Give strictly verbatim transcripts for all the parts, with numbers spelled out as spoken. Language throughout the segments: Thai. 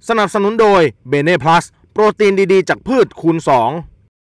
สนับสนุนโดยเบเน่พลัสโปรตีนดีๆจากพืชคูณสอง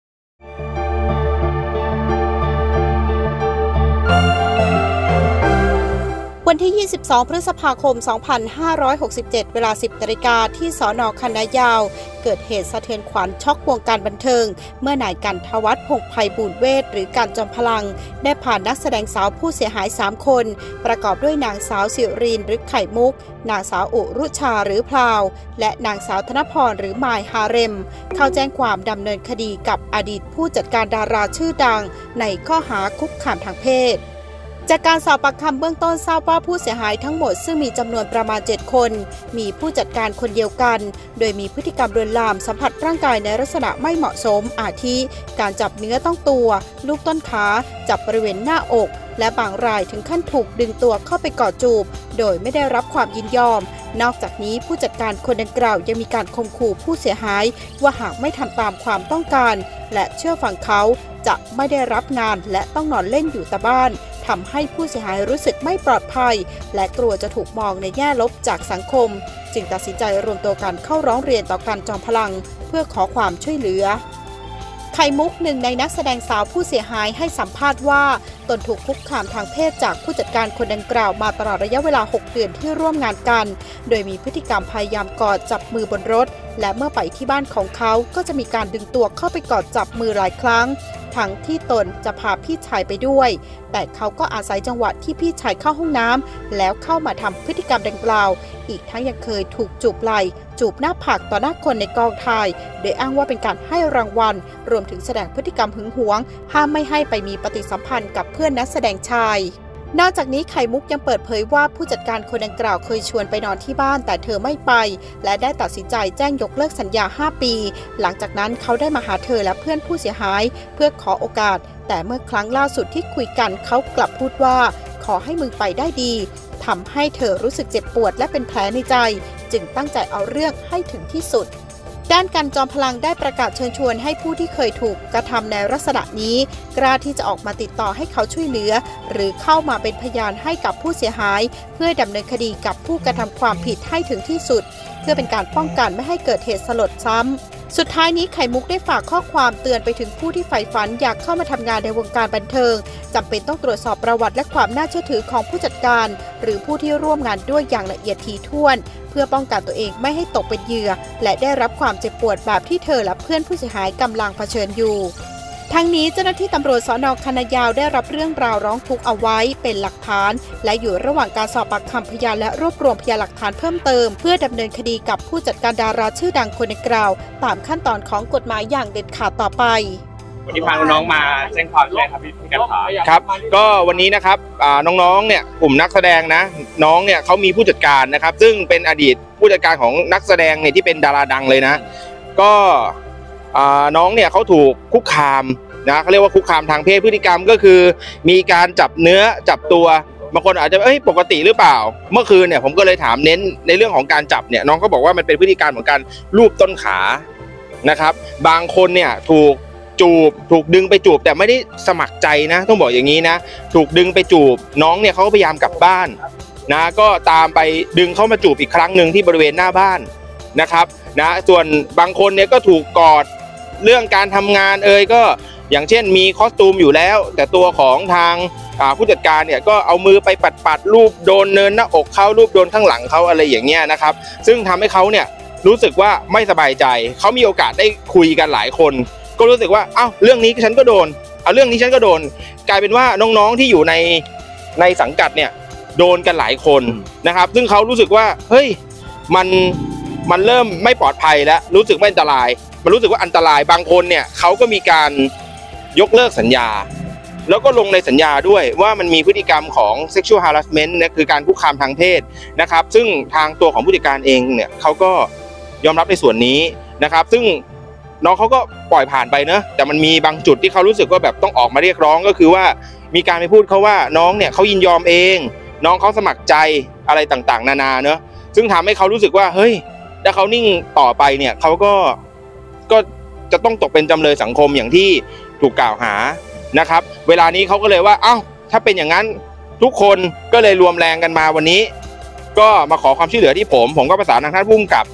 วันที่ ยี่สิบสอง พฤษภาคม สองพันห้าร้อยหกสิบเจ็ด เวลา สิบ นาฬิกาที่สน.คณะยาวเกิดเหตุสะเทือนขวัญช็อกวงการบันเทิงเมื่อนายกันทวัฒน์พงษ์ไพบูลย์เวชหรือการจอมพลังได้พานักแสดงสาวผู้เสียหายสามคนประกอบด้วยนางสาวสิรินหรือไข่มุกนางสาวอุรุชาหรือพลาวและนางสาวธนพรหรือมายฮาเร็มเข้าแจ้งความดำเนินคดีกับอดีตผู้จัดการดาราชื่อดังในข้อหาคุกคามทางเพศจากการสอบปากคำเบื้องต้นทราบว่าผู้เสียหายทั้งหมดซึ่งมีจำนวนประมาณเจ็ดคนมีผู้จัดการคนเดียวกันโดยมีพฤติกรรมลวนลามสัมผัสร่างกายในลักษณะไม่เหมาะสมอาทิการจับเนื้อต้องตัวลูบต้นขาจับบริเวณหน้าอกและบางรายถึงขั้นถูกดึงตัวเข้าไปกอดจูบโดยไม่ได้รับความยินยอมนอกจากนี้ผู้จัดการคนดังกล่าวยังมีการข่มขู่ผู้เสียหายว่าหากไม่ทำตามความต้องการและเชื่อฟังเขาจะไม่ได้รับงานและต้องนอนเล่นอยู่แต่บ้านทำให้ผู้เสียหายรู้สึกไม่ปลอดภัยและกลัวจะถูกมองในแง่ลบจากสังคมจึงตัดสินใจรวมตัวกันเข้าร้องเรียนต่อการจอมพลังเพื่อขอความช่วยเหลือไข่มุกหนึ่งในนักแสดงสาวผู้เสียหายให้สัมภาษณ์ว่าตนถูกคุกคามทางเพศจากผู้จัดการคนดังกล่าวมาตลอดระยะเวลาหกเดือนที่ร่วมงานกันโดยมีพฤติกรรมพยายามกอดจับมือบนรถและเมื่อไปที่บ้านของเขาก็จะมีการดึงตัวเข้าไปกอดจับมือหลายครั้งทั้งที่ตนจะพาพี่ชายไปด้วยแต่เขาก็อาศัยจังหวะที่พี่ชายเข้าห้องน้ำแล้วเข้ามาทำพฤติกรรมดังกล่าวอีกทั้งยังเคยถูกจูบไหล่จูบหน้าผากต่อหน้าคนในกองถ่ายโดยอ้างว่าเป็นการให้รางวัลรวมถึงแสดงพฤติกรรมหึงหวงห้ามไม่ให้ไปมีปฏิสัมพันธ์กับเพื่อนนักแสดงชายนอกจากนี้ไข่มุกยังเปิดเผยว่าผู้จัดการคนดังกล่าวเคยชวนไปนอนที่บ้านแต่เธอไม่ไปและได้ตัดสินใจแจ้งยกเลิกสัญญาห้าปีหลังจากนั้นเขาได้มาหาเธอและเพื่อนผู้เสียหายเพื่อขอโอกาสแต่เมื่อครั้งล่าสุดที่คุยกันเขากลับพูดว่าขอให้มึงไปได้ดีทำให้เธอรู้สึกเจ็บปวดและเป็นแผลในใจจึงตั้งใจเอาเรื่องให้ถึงที่สุดด้านการจอมพลังได้ประกาศเชิญชวนให้ผู้ที่เคยถูกกระทำในลักษณะนี้กล้าที่จะออกมาติดต่อให้เขาช่วยเหลือหรือเข้ามาเป็นพยานให้กับผู้เสียหายเพื่อดำเนินคดีกับผู้กระทำความผิดให้ถึงที่สุดเพื่อเป็นการป้องกันไม่ให้เกิดเหตุสลดซ้ำสุดท้ายนี้ไข่มุกได้ฝากข้อความเตือนไปถึงผู้ที่ใฝ่ฝันอยากเข้ามาทำงานในวงการบันเทิงจำเป็นต้องตรวจสอบประวัติและความน่าเชื่อถือของผู้จัดการหรือผู้ที่ร่วมงานด้วยอย่างละเอียดถี่ถ้วนเพื่อป้องกันตัวเองไม่ให้ตกเป็นเหยื่อและได้รับความเจ็บปวดแบบที่เธอและเพื่อนผู้เสียหายกำลังเผชิญอยู่ทั้งนี้เจ้าหน้าที่ตำรวจสน.คณะยาวได้รับเรื่องราวร้องทุกข์เอาไว้เป็นหลักฐานและอยู่ระหว่างการสอบปากคำพยานและรวบรวมพยานหลักฐานเพิ่มเติมเพื่อดำเนินคดีกับผู้จัดการดาราชื่อดังคนดังกล่าวตามขั้นตอนของกฎหมายอย่างเด็ดขาดต่อไปวันนี้พาน้องๆมาแจ้งความใช่ไหมครับพี่กันขาครับก็วันนี้นะครับน้องๆเนี่ยกลุ่มนักแสดงนะน้องเนี่ยเขามีผู้จัดการนะครับซึ่งเป็นอดีตผู้จัดการของนักแสดงเนี่ยที่เป็นดาราดังเลยนะก็น้องเนี่ยเขาถูกคุกคามนะเขาเรียกว่าคุกคามทางเพศพฤติกรรมก็คือมีการจับเนื้อจับตัวบางคนอาจจะเอ้ยปกติหรือเปล่าเมื่อคืนเนี่ยผมก็เลยถามเน้นในเรื่องของการจับเนี่ยน้องก็บอกว่ามันเป็นพฤติการของการลูบต้นขานะครับบางคนเนี่ยถูกจูบถูกดึงไปจูบแต่ไม่ได้สมัครใจนะต้องบอกอย่างนี้นะถูกดึงไปจูบน้องเนี่ยเขาก็พยายามกลับบ้านนะก็ตามไปดึงเข้ามาจูบอีกครั้งหนึ่งที่บริเวณหน้าบ้านนะครับนะส่วนบางคนเนี่ยก็ถูกกอดเรื่องการทำงานเอ่ยก็อย่างเช่นมีคอสตูมอยู่แล้วแต่ตัวของทางผู้จัดการเนี่ยก็เอามือไปปัดปัดรูปโดนเนินหน้าอกเขารูปโดนข้างหลังเขาอะไรอย่างเงี้ยนะครับซึ่งทำให้เขาเนี่ยรู้สึกว่าไม่สบายใจเขามีโอกาสได้คุยกันหลายคนก็รู้สึกว่าเอ้าเรื่องนี้ฉันก็โดนเอาเรื่องนี้ฉันก็โดนกลายเป็นว่าน้องๆที่อยู่ในในสังกัดเนี่ยโดนกันหลายคนนะครับซึ่งเขารู้สึกว่าเฮ้ยมันมันเริ่มไม่ปลอดภัยแล้วรู้สึกไม่อันตรายมันรู้สึกว่าอันตรายบางคนเนี่ยเขาก็มีการยกเลิกสัญญาแล้วก็ลงในสัญญาด้วยว่ามันมีพฤติกรรมของ sexual harassment นะคือการคุกคามทางเพศนะครับซึ่งทางตัวของผู้จัดการเองเนี่ยเขาก็ยอมรับในส่วนนี้นะครับซึ่งน้องเขาก็ปล่อยผ่านไปเนอะแต่มันมีบางจุดที่เขารู้สึกว่าแบบต้องออกมาเรียกร้องก็คือว่ามีการไปพูดเขาว่าน้องเนี่ยเขายินยอมเองน้องเขาสมัครใจอะไรต่างๆนานาเนอะซึ่งทำให้เขารู้สึกว่าเฮ้ยถ้าเขานิ่งต่อไปเนี่ยเขาก็ก็จะต้องตกเป็นจำเลยสังคมอย่างที่ถูกกล่าวหานะครับเวลานี้เขาก็เลยว่าเอ้าถ้าเป็นอย่างนั้นทุกคนก็เลยรวมแรงกันมาวันนี้ก็มาขอความช่วยเหลือที่ผมผมก็ประสานทางท่านผู้กำกับ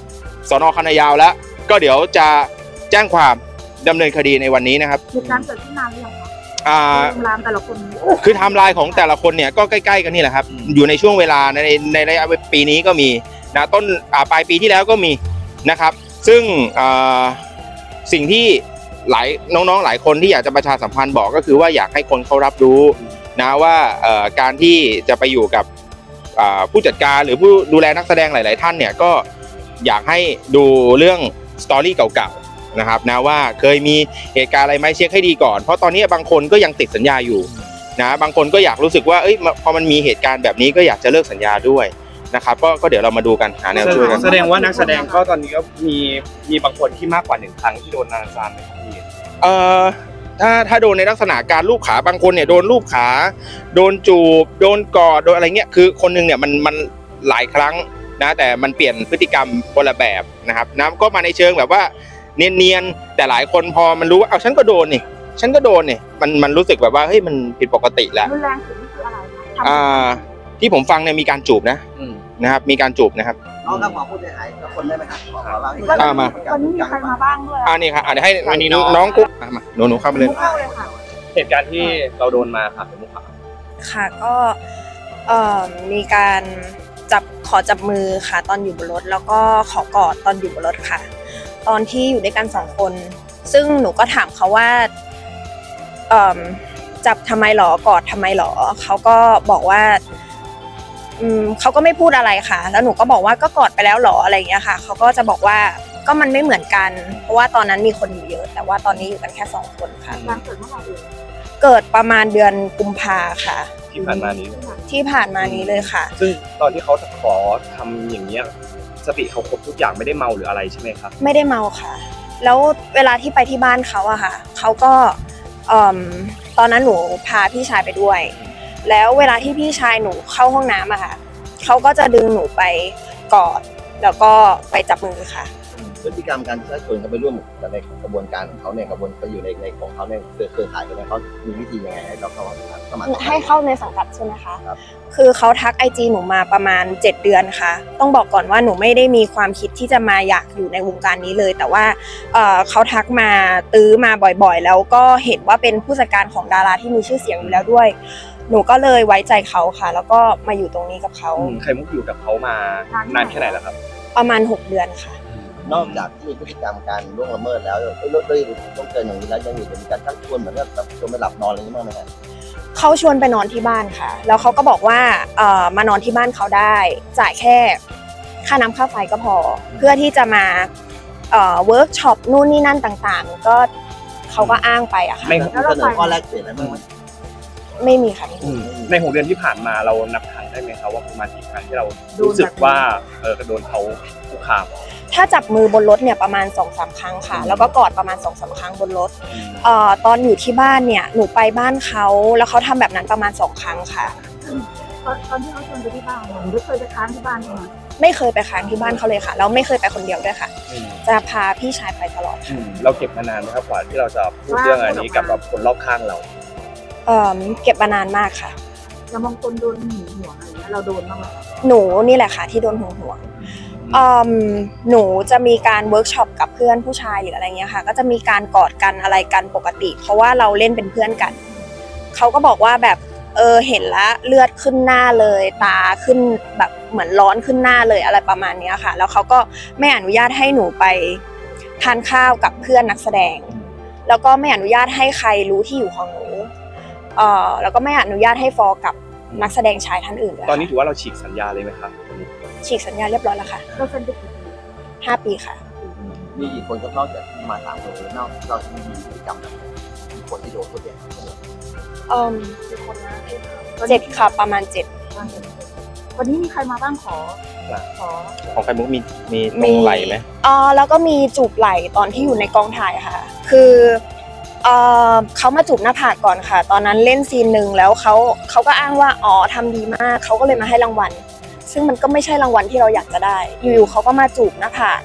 สน.คันนายาวแล้วก็เดี๋ยวจะแจ้งความดำเนินคดีในวันนี้นะครับเหตุการณ์เกิดขึ้นนานหรือยังคะอ่าไทม์ไลน์แต่ละคนคือไทม์ไลน์ของแต่ละคนเนี่ยก็ใกล้ๆกันนี่แหละครับอยู่ในช่วงเวลาในในระยะปีนี้ก็มีนะต้นปลายปีที่แล้วก็มีนะครับซึ่งสิ่งที่หลายน้องๆหลายคนที่อยากจะประชาสัมพันธ์บอกก็คือว่าอยากให้คนเขารับรู้นะว่าการที่จะไปอยู่กับผู้จัดการหรือผู้ดูแลนักแสดงหลายๆท่านเนี่ยก็อยากให้ดูเรื่องสตอรี่เก่าๆนะครับนะว่าเคยมีเหตุการณ์อะไรไหมเช็คให้ดีก่อนเพราะตอนนี้บางคนก็ยังติดสัญญาอยู่นะบางคนก็อยากรู้สึกว่าเอ้ยพอมันมีเหตุการณ์แบบนี้ก็อยากจะเลิกสัญญาด้วยนะครับก็ก็เดี๋ยวเรามาดูกันหาแนวช่วยกันแสดงว่านักแสดงก็ตอนนี้ก็มีมีบางคนที่มากกว่าหนึ่งครั้งที่โดนนานาจารไหมครับพี่เอ่อถ้าถ้าโดนในลักษณะการลูบขาบางคนเนี่ยโดนลูบขาโดนจูบโดนกอดโดนอะไรเงี้ยคือคนนึงเนี่ยมันมันหลายครั้งนะแต่มันเปลี่ยนพฤติกรรมคนละแบบนะครับน้ำก็มาในเชิงแบบว่าเนียนๆแต่หลายคนพอมันรู้ว่าเอาฉันก็โดนนี่ฉันก็โดนนี่มันมันรู้สึกแบบว่าเฮ้ยมันผิดปกติแล้วรุนแรงสุดนี่คืออะไรอ่าที่ผมฟังเนี่ยมีการจูบนะนะครับมีการจูบนะครับน้องครับขอผู้เสียหายกับคนได้ไหมครับขอเล่าให้ฟังมาวันนี้มีใครมาบ้างด้วยอ่านี่ครับอ่าเดี๋ยวให้วันนี้น้องกุ๊กมาหนูหนูเข้าไปเลยเหตุการณ์ที่เราโดนมาค่ะเป็นมุขค่ะก็เอ่อมีการจับขอจับมือค่ะตอนอยู่บนรถแล้วก็ขอกอดตอนอยู่บนรถค่ะตอนที่อยู่ด้วยกันสองคนซึ่งหนูก็ถามเขาว่าเอ่อจับทำไมหรอกอดทำไมหรอเขาก็บอกว่าอืมเขาก็ไม่พูดอะไรค่ะแล้วหนูก็บอกว่าก็กอดไปแล้วหรออะไรอย่างเงี้ยค่ะเขาก็จะบอกว่าก็มันไม่เหมือนกันเพราะว่าตอนนั้นมีคนอยู่เยอะแต่ว่าตอนนี้อยู่กันแค่สองคนค่ะเกิดเมื่อไหร่เกิดประมาณเดือนกุมภาค่ะที่ผ่านมานี้ที่ผ่านมานี้เลยค่ะซึ่งตอนที่เขาขอทำอย่างเงี้ยสติเขาครบทุกอย่างไม่ได้เมาหรืออะไรใช่ไหมครับไม่ได้เมาค่ะแล้วเวลาที่ไปที่บ้านเขาอะค่ะเขาก็เอ่อตอนนั้นหนูพาพี่ชายไปด้วยแล้วเวลาที่พี่ชายหนูเข้าห้องน้ำอะค่ะเขาก็จะดึงหนูไปกอดแล้วก็ไปจับมือค่ะพฤติกรรมการชักชวนเขาไปร่วมในกระบวนการของเขาเนี่ยกระบวนการอยู่ในในของเขาเนี่ยเครือข่ายกันเนี่ยเขามีวิธียังไงให้เราเข้าสมัครให้เข้าในสังกัดใช่ไหมคะคือเขาทักไอจีหนูมาประมาณเจ็ดเดือนค่ะต้องบอกก่อนว่าหนูไม่ได้มีความคิดที่จะมาอยากอยู่ในวงการนี้เลยแต่ว่าเขาทักมาตื้อมาบ่อยๆแล้วก็เห็นว่าเป็นผู้จัดการของดาราที่มีชื่อเสียงอยู่แล้วด้วยหนูก็เลยไว้ใจเขาค่ะแล้วก็มาอยู่ตรงนี้กับเขาใครมุกอยู่กับเขามานานแค่ไหนแล้วครับประมาณหกเดือนค่ะนอกจากที่มีพฤติกรรมการล่วงละเมิดแล้วลดด้วยต้องเกินอย่างนี้แล้วยังมีการชักชวนเหมือนกับชวนไปหลับนอนอะไรนี้บ้างไหมครับเขาชวนไปนอนที่บ้านค่ะแล้วเขาก็บอกว่าเอ่อมานอนที่บ้านเขาได้จ่ายแค่ค่าน้ำค่าไฟก็พอเพื่อที่จะมาเอ่อเวิร์กช็อปนู่นนี่นั่นต่างๆก็เขาก็อ้างไปอะค่ะไม่เสนอข้อแรกเปลี่ยนอะไรบ้างไหมไม่มีค่ะในหกเดือนที่ผ่านมาเรานับครั้งได้ไหมครับว่าประมาณกี่ครั้งที่เรารู้สึกว่าเออโดนเขาคุกคามถ้าจับมือบนรถเนี่ยประมาณ สองสาม ครั้งค่ะแล้วก็กอดประมาณ สองสาม ครั้งบนรถเอ่อตอนอยู่ที่บ้านเนี่ยหนูไปบ้านเขาแล้วเขาทำแบบนั้นประมาณสองครั้งค่ะตอนที่เขาชวนไปที่บ้านหนูเคยไปค้างที่บ้านไหมไม่เคยไปค้างที่บ้านเขาเลยค่ะแล้วไม่เคยไปคนเดียวด้วยค่ะจะพาพี่ชายไปตลอดค่ะเราเก็บมานานไหมครับกว่าที่เราจะพูดเรื่องอันนี้กับแบบคนรอบข้างเราเอ่อเก็บมานานมากค่ะแล้วบางคนโดนหึงหวงอะไรเงี้ยเราโดนบ้างไหมหนูนี่แหละค่ะที่โดนหึงหวงอืมหนูจะมีการเวิร์กช็อปกับเพื่อนผู้ชายหรืออะไรเงี้ยค่ะก็จะมีการกอดกันอะไรกันปกติเพราะว่าเราเล่นเป็นเพื่อนกันเขาก็บอกว่าแบบเออเห็นละเลือดขึ้นหน้าเลยตาขึ้นแบบเหมือนร้อนขึ้นหน้าเลยอะไรประมาณนี้ค่ะแล้วเขาก็ไม่อนุญาตให้หนูไปทานข้าวกับเพื่อนนักแสดงแล้วก็ไม่อนุญาตให้ใครรู้ที่อยู่ของหนูเอ่อแล้วก็ไม่อนุญาตให้ฟอกับนักแสดงชายท่านอื่นตอนนี้ถือว่าเราฉีกสัญญาเลยไหมครับฉีกสัญญาเรียบร้อยแล้วค่ะเราเซ็นไปกี่ปีห้าปีค่ะมีกี่คนก็นอกจากมาสามคนนอกเราจะมีพฤติกรรมแบบมีคนที่โดนตัวเองเอ่อกี่คนนะเจ็ดค่ะประมาณเจ็ดวันนี้มีใครมาบ้างขอขอของใครมุกมีมีตรงไหล่ไหมอ๋อแล้วก็มีจูบไหล่ตอนที่อยู่ในกองถ่ายค่ะคือเอ่อเขามาจูบหน้าผากก่อนค่ะตอนนั้นเล่นซีนหนึ่งแล้วเขาเขาก็อ้างว่าอ๋อทำดีมากเขาก็เลยมาให้รางวัลซึ่งมันก็ไม่ใช่รางวัลที่เราอยากจะได้อยู่ๆเขาก็มาจูบหน้าผาก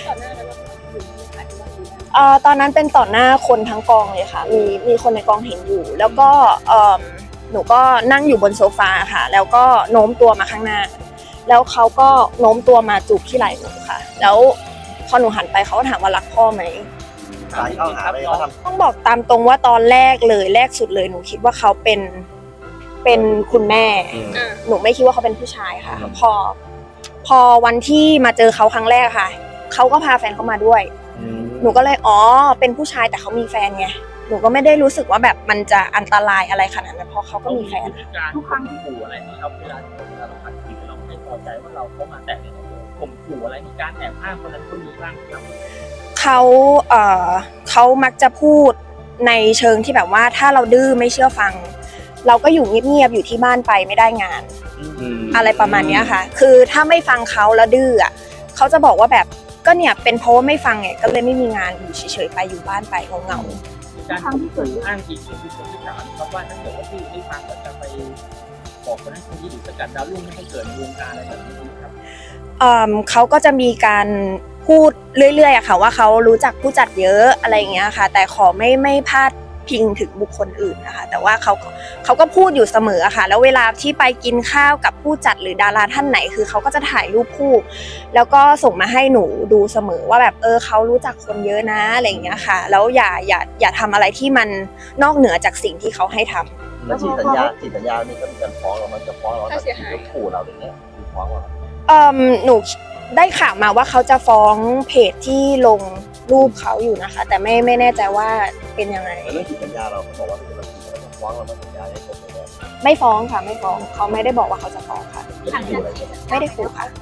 เอ่อตอนนั้นเป็นต่อหน้าคนทั้งกองเลยค่ะมีมีคนในกองเห็นอยู่แล้วก็เอ่อหนูก็นั่งอยู่บนโซฟาค่ะแล้วก็โน้มตัวมาข้างหน้าแล้วเขาก็โน้มตัวมาจูบที่ไหล่หนูค่ะแล้วพอหนูหันไปเขาก็ถามว่ารักพ่อไหมสายเข้าหาไปเขาทำต้องบอกตามตรงว่าตอนแรกเลยแรกสุดเลยหนูคิดว่าเขาเป็นเป็นคุณแม่หนูไม่คิดว่าเขาเป็นผู้ชายค่ะพอพอวันที่มาเจอเขาครั้งแรกค่ะเขาก็พาแฟนเขามาด้วยหนูก็เลยอ๋อเป็นผู้ชายแต่เขามีแฟนไงหนูก็ไม่ได้รู้สึกว่าแบบมันจะอันตรายอะไรขนาดนั้นเพราะเขาก็มีแฟนทุกครั้งที่ขู่อะไรที่เราเวลาเวลาเราขัดขืนเราไม่พอใจว่าเราเข้ามาแตะในตัวข่มขู่อะไรมีการแอบอ้างคนนั้นคนนี้บ้างครับเขาเอ่อเขามักจะพูดในเชิงที่แบบว่าถ้าเราดื้อไม่เชื่อฟังเราก็อยู่เงียบๆอยู่ที่บ้านไปไม่ได้งานอะไรประมาณนี้ค่ะคือถ้าไม่ฟังเขาแล้วดื้ออ่ะเขาจะบอกว่าแบบก็เนี่ยเป็นเพราะว่าไม่ฟังไงก็เลยไม่มีงานอยู่เฉยๆไปอยู่บ้านไปเงาๆการที่เกิดอ้างอีกคือคนที่สามเพราะว่าถ้าเกิดว่าที่ไม่ฟังก็จะไปบอกคนนั้นคนนี้หรือสกัดดาวรุ่งไม่ให้เกิดวงการอะไรแบบนี้ครับเอ่อเขาก็จะมีการพูดเรื่อยๆอะค่ะว่าเขารู้จักผู้จัดเยอะอะไรอย่างเงี้ยค่ะแต่ขอไม่ไม่พลาดพิงถึงบุคคลอื่นนะคะแต่ว่าเขาเขาก็พูดอยู่เสมอค่ะแล้วเวลาที่ไปกินข้าวกับผู้จัดหรือดาราท่านไหนคือเขาก็จะถ่ายรูปคู่แล้วก็ส่งมาให้หนูดูเสมอว่าแบบเออเขารู้จักคนเยอะนะอะไรอย่างเงี้ยค่ะแล้วอย่าอย่าอย่าทำอะไรที่มันนอกเหนือจากสิ่งที่เขาให้ทำแล้วฉีดสัญญาฉีดสัญญานี่ก็มีการฟ้องเรามันจะฟ้องเราถ้าเสียหายขู่เราอย่างเงี้ยฟ้องเราเอ่อหนูได้ข่าวมาว่าเขาจะฟ้องเพจที่ลงรูปเขาอยู่นะคะแต่ไม่ไม่แน่ใจว่าเป็นยังไงเรื่องฉีดสัญญาเราเขาบอกว่าเราฉีดเราฟ้องเราไม่สัญญาให้ครบเลยไม่ฟ้องค่ะไม่ฟ้องเขาไม่ได้บอกว่าเขาจะฟ้องค่ะไม่ได้ขู่ค่ะ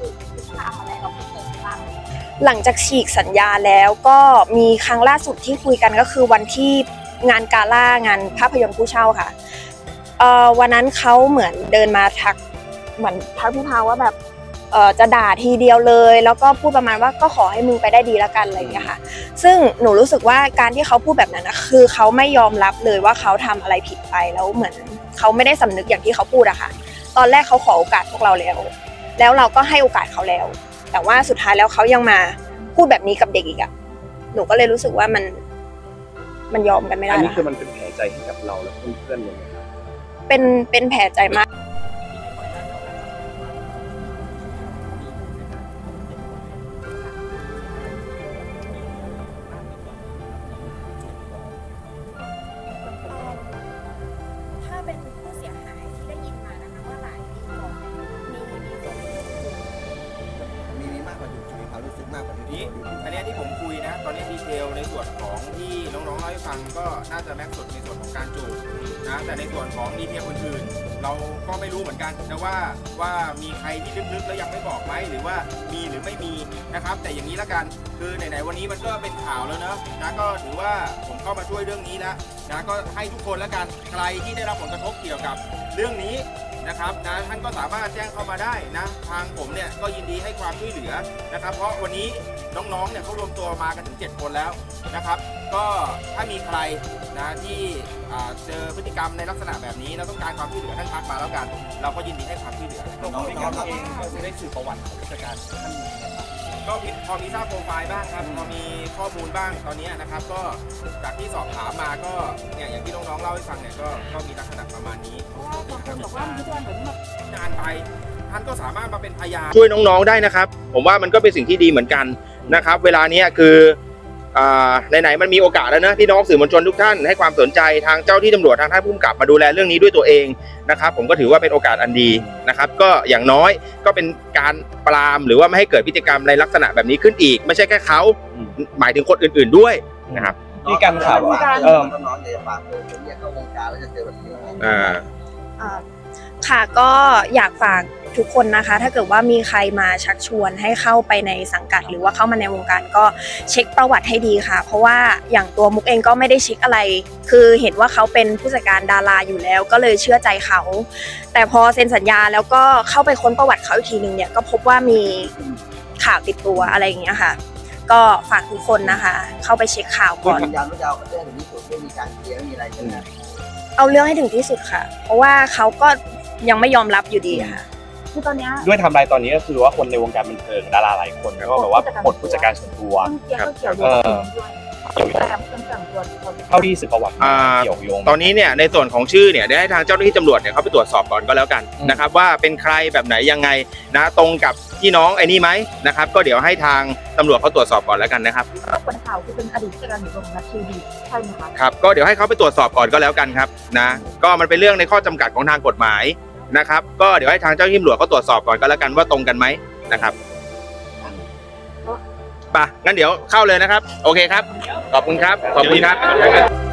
หลังจากฉีกสัญญาแล้วก็มีครั้งล่าสุดที่คุยกันก็คือวันที่งานกาล่างานภาพยนตร์ผู้เช่าค่ะเอ่อวันนั้นเขาเหมือนเดินมาทักเหมือนทักพี่พาว่าแบบเอ่อจะด่าทีเดียวเลยแล้วก็พูดประมาณว่าก็ขอให้มึงไปได้ดีแล้วกันอะไรอย่างเงี้ยค่ะซึ่งหนูรู้สึกว่าการที่เขาพูดแบบนั้นนะคือเขาไม่ยอมรับเลยว่าเขาทำอะไรผิดไปแล้วเหมือนเขาไม่ได้สำนึกอย่างที่เขาพูดอะค่ะตอนแรกเขาขอโอกาสพวกเราแล้วแล้วเราก็ให้โอกาสเขาแล้วแต่ว่าสุดท้ายแล้วเขายังมาพูดแบบนี้กับเด็กอีกอะหนูก็เลยรู้สึกว่ามันมันยอมกันไม่ได้อันนี้คือมันเป็นแผลใจให้กับเราและเพื่อนๆเลยเป็นเป็นแผลใจมากอันนี้ที่ผมคุยนะตอนนี้ดีเทลในส่วนของที่น้องๆเล่าให้ฟังก็น่าจะแม็กซ์สุดในส่วนของการจูบนะแต่ในส่วนของดีเทลอื่นๆเราก็ไม่รู้เหมือนกันนะว่าว่ามีใครที่ลึกๆแล้วยังไม่บอกไหมหรือว่ามีหรือไม่มีนะครับแต่อย่างนี้ละกันคือไหนๆวันนี้มันก็เป็นข่าวแล้วเนอะนะก็ถือว่าผมเข้ามาช่วยเรื่องนี้แล้วนะก็ให้ทุกคนละกันใครที่ได้รับผลกระทบเกี่ยวกับเรื่องนี้นะครับนะท่านก็สามารถแจ้งเข้ามาได้นะทางผมเนี่ยก็ยินดีให้ความช่วยเหลือนะครับเพราะวันนี้น้องๆเนี่ยเขารวมตัวมากันถึงเจ็ดคนแล้วนะครับก็ถ้ามีใครนะที่เจอพฤติกรรมในลักษณะแบบนี้แล้วต้องการความช่วยเหลือท่านทักมาแล้วกันเราก็ยินดีให้ความช่วยเหลือน้องๆเองก็ได้สื่อประวัติของผู้จัดการท่านนี้นะครับก็พอมีทราบโปรไฟล์บ้างครับพอมีข้อมูลบ้างตอนนี้นะครับก็จากที่สอบถามมาก็เนี่ยอย่างที่น้องๆเล่าให้ฟังเนี่ยก็ก็มีลักษณะประมาณนี้บอกว่ามีการเหมือนงานไปท่านก็สามารถมาเป็นพยานช่วยน้องๆได้นะครับผมว่ามันก็เป็นสิ่งที่ดีเหมือนกันนะครับเวลานี้คือไหนๆมันมีโอกาสแล้วนะพี่น้องสื่อมวลชนทุกท่านให้ความสนใจทางเจ้าที่ตำรวจทางท่านผู้กำกับมาดูแลเรื่องนี้ด้วยตัวเองนะครับผมก็ถือว่าเป็นโอกาสอันดีนะครับก็อย่างน้อยก็เป็นการปรามหรือว่าไม่ให้เกิดพฤติกรรมในลักษณะแบบนี้ขึ้นอีกไม่ใช่แค่เขาหมายถึงคนอื่นๆด้วยนะครับมีการข่าวว่าเออน้องๆเนี่ยฝากเลยผมอยากเข้าวงการแล้วจะเจอแบบนี้อ่าค่ะก็อยากฝากทุกคนนะคะถ้าเกิดว่ามีใครมาชักชวนให้เข้าไปในสังกัดหรือว่าเข้ามาในวงการก็เช็คประวัติให้ดีค่ะเพราะว่าอย่างตัวมุกเองก็ไม่ได้เช็คอะไรคือเห็นว่าเขาเป็นผู้จัดการดาราอยู่แล้วก็เลยเชื่อใจเขาแต่พอเซ็นสัญญาแล้วก็เข้าไปค้นประวัติเขาอีกทีนึงเนี่ยก็พบว่ามีข่าวติดตัวอะไรอย่างเงี้ยค่ะก็ฝากทุกคนนะคะเข้าไปเช็คข่าวก่อนยานุยาวเรื่องนี้สุดไม่มีการเคลียร์ไม่มีอะไรใช่ไหมเอาเรื่องให้ถึงที่สุดค่ะเพราะว่าเขาก็ยังไม่ยอมรับอยู่ดีค่ะคือตอนนี้ด้วยทำลายตอนนี้ก็คือว่าคนในวงการบันเทิงดาราหลายคนก็แบบว่าปลดผู้จัดการส่วนตัวครับเออเกี่ยวโยงแต่เครื่องจักรตัวเขาเท่าที่สืบประวัติมาอ่าเกี่ยวโยงตอนนี้เนี่ยในส่วนของชื่อเนี่ยได้ให้ทางเจ้าหน้าที่ตำรวจเนี่ยเขาไปตรวจสอบก่อนก็แล้วกันอืมนะครับว่าเป็นใครแบบไหนยังไงนะตรงกับพี่น้องไอ้นี่ไหมนะครับก็เดี๋ยวให้ทางตำรวจเขาตรวจสอบก่อนแล้วกันนะครับคนข่าวคือเป็นอดีตผู้จัดการอยู่โรงนัดทีวีใช่ไหมคะครับก็เดี๋ยวให้เขาไปตรวจสอบก่อนก็แล้วกันครับนะก็มันเป็นเรื่องในข้อจำกัดของทางกฎหมายนะครับก็เดี๋ยวให้ทางเจ้าหน้าที่ตำรวจเขาตรวจสอบก่อนก็แล้วกันว่าตรงกันไหมนะครับไปงั้นเดี๋ยวเข้าเลยนะครับโอเคครับขอบคุณครับขอบคุณครับ